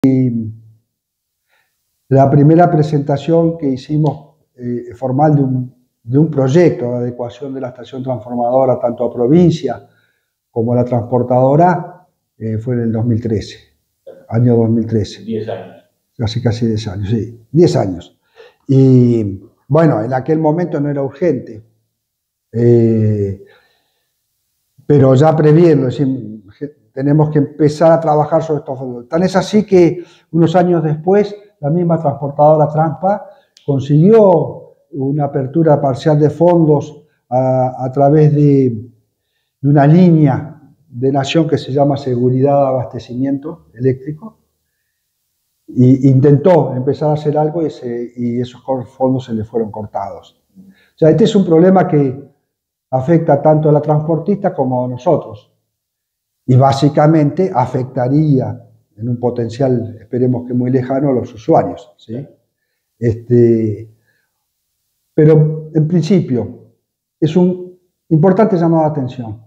La primera presentación que hicimos formal de un proyecto de adecuación de la estación transformadora tanto a provincia como a la transportadora fue en el 2013, año 2013. 10 años. Casi 10 años, sí, 10 años. Y bueno, en aquel momento no era urgente, pero ya previendo, es decir, tenemos que empezar a trabajar sobre estos fondos. Tan es así que unos años después, la misma transportadora Trampa consiguió una apertura parcial de fondos a través de una línea de Nación que se llama Seguridad de Abastecimiento Eléctrico, e intentó empezar a hacer algo y esos fondos se le fueron cortados. O sea, este es un problema que afecta tanto a la transportista como a nosotros. Y básicamente afectaría en un potencial, esperemos que muy lejano, a los usuarios, ¿sí? Pero en principio es un importante llamado de atención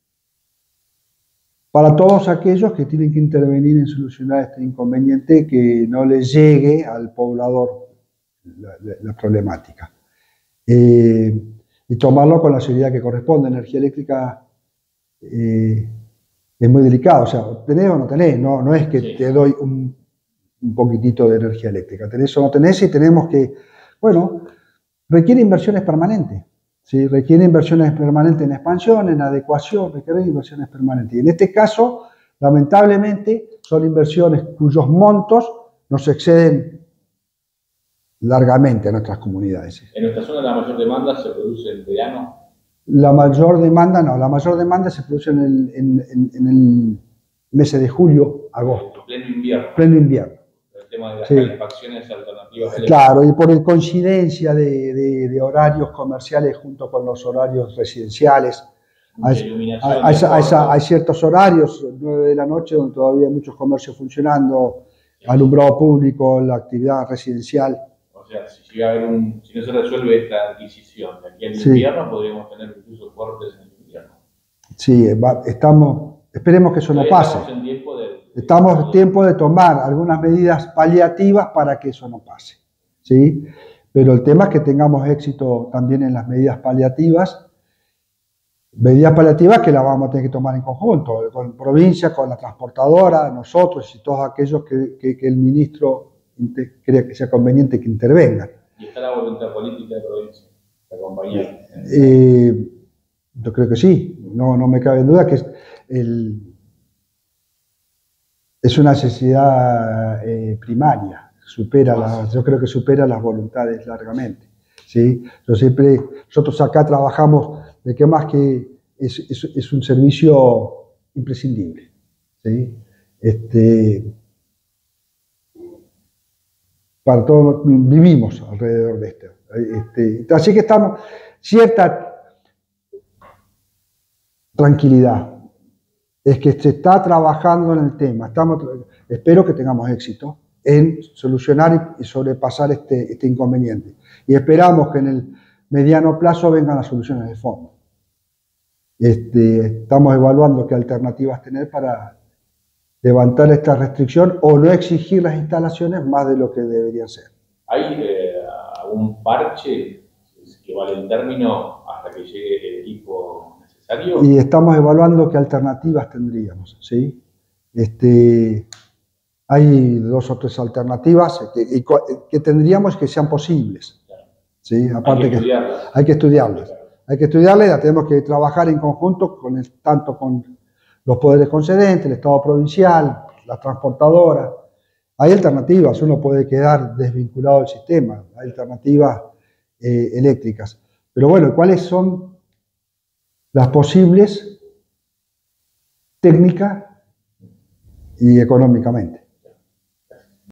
para todos aquellos que tienen que intervenir en solucionar este inconveniente, que no les llegue al poblador la problemática. Y tomarlo con la seriedad que corresponde. Energía eléctrica es muy delicado, o sea, tenés o no tenés, no es que sí, te doy un poquitito de energía eléctrica, tenés o no tenés, y tenemos que, bueno, requiere inversiones permanentes, ¿sí? Requiere inversiones permanentes en expansión, en adecuación, requiere inversiones permanentes. Y en este caso, lamentablemente, son inversiones cuyos montos nos exceden largamente a nuestras comunidades. ¿En nuestra zona la mayor demanda se produce en verano? La mayor demanda no, la mayor demanda se produce en el mes de julio, agosto. Pleno invierno. Pleno invierno. El tema de las calefacciones alternativas. Claro, y por coincidencia de horarios comerciales junto con los horarios residenciales. Hay ciertos horarios, 9 de la noche, donde todavía hay muchos comercios funcionando, alumbrado público, la actividad residencial. O sea, si no se resuelve esta adquisición de aquí al invierno, podríamos tener incluso cortes en el invierno. Sí, esperemos que eso no pase. Estamos en tiempo de tomar algunas medidas paliativas para que eso no pase, ¿sí? Pero el tema es que tengamos éxito también en las medidas paliativas que las vamos a tener que tomar en conjunto, con provincia, con la transportadora, nosotros y todos aquellos que el ministro crea que sea conveniente que intervengan. ¿Y está la voluntad política de provincia de acompañar? Yo creo que sí, no me cabe duda que es una necesidad primaria, yo creo que supera las voluntades largamente, ¿sí? Nosotros acá trabajamos de que más que es un servicio imprescindible, ¿sí? Para todos, vivimos alrededor de esto. Así que estamos, cierta tranquilidad, es que se está trabajando en el tema. Espero que tengamos éxito en solucionar y sobrepasar este inconveniente. Y esperamos que en el mediano plazo vengan las soluciones de fondo. Estamos evaluando qué alternativas tener para levantar esta restricción o no exigir las instalaciones más de lo que deberían ser. ¿Hay algún parche que vale el término hasta que llegue el equipo necesario? Y estamos evaluando qué alternativas tendríamos, ¿sí? Hay 2 o 3 alternativas que tendríamos que sean posibles, ¿sí? Aparte hay que estudiarlas. Hay que estudiarlas y las tenemos que trabajar en conjunto tanto con los poderes concedentes, el Estado provincial, la transportadora. Hay alternativas, uno puede quedar desvinculado del sistema, hay alternativas eléctricas. Pero bueno, ¿cuáles son las posibles técnicas y económicamente?